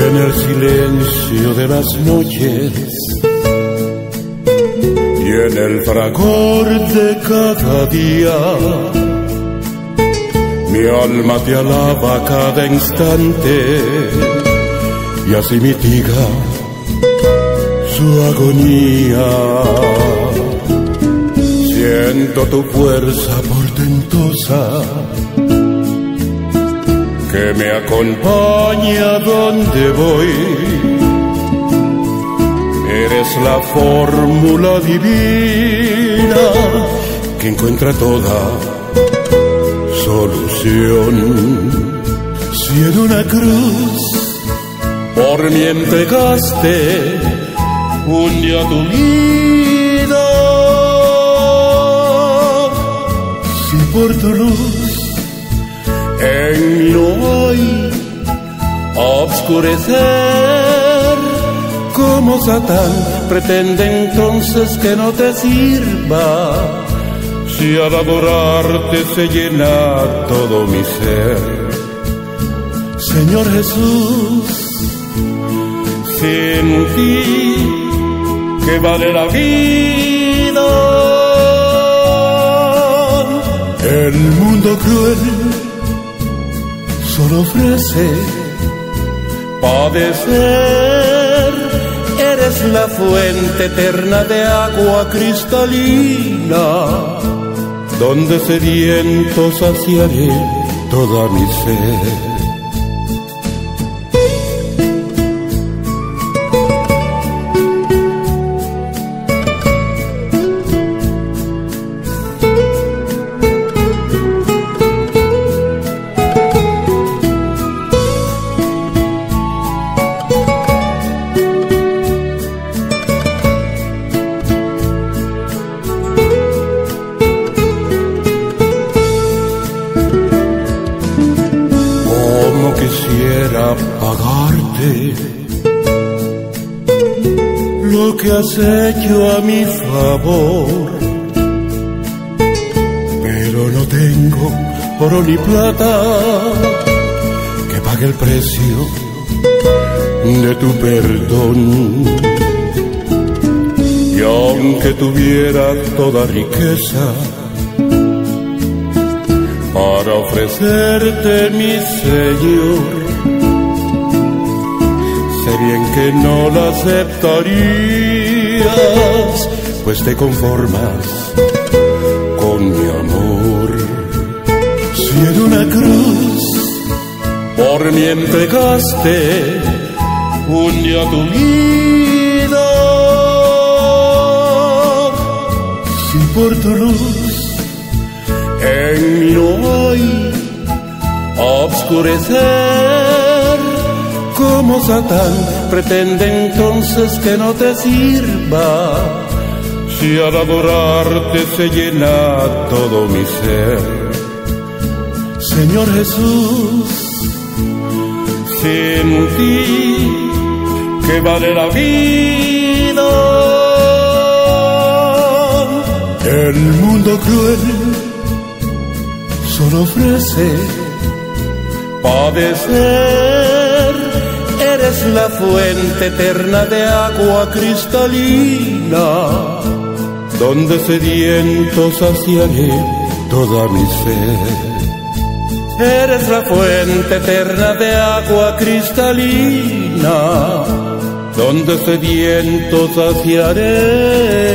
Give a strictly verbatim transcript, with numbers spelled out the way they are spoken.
en el silencio de las noches y en el fragor de cada día, mi alma te alaba cada instante y así mitiga su agonía. Siento tu fuerza portentosa que me acompaña donde voy. Eres la fórmula divina que encuentra toda solución. Si en una cruz por mí entregaste un día tu vida, si por tu luz en mí no hay obscurecer, como Satán pretende entonces que no te sirva, si al adorarte se llena todo mi ser. Señor Jesús, sin ti, ¿qué vale la vida? El mundo cruel solo ofrece padecer. Eres la fuente eterna de agua cristalina, donde sediento saciaré toda mi sed. Quisiera pagarte lo que has hecho a mi favor, pero no tengo oro ni plata que pague el precio de tu perdón. Y aunque tuviera toda riqueza para ofrecerte, mi Señor, sé bien que no la aceptarías, pues te conformas con mi amor. Si en una cruz por mí entregaste un día tu vida, si por tu luz en mí no hay obscurecer, como Satán pretende entonces que no te sirva, si al adorarte se llena todo mi ser. Señor Jesús, sin ti, ¿qué vale la vida? El mundo cruel solo ofrece padecer. Eres la fuente eterna de agua cristalina, donde sediento saciaré toda mi sed. Eres la fuente eterna de agua cristalina, donde sediento saciaré